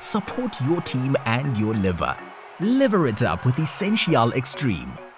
Support your team and your liver. Liver it up with Essentiale Extreme.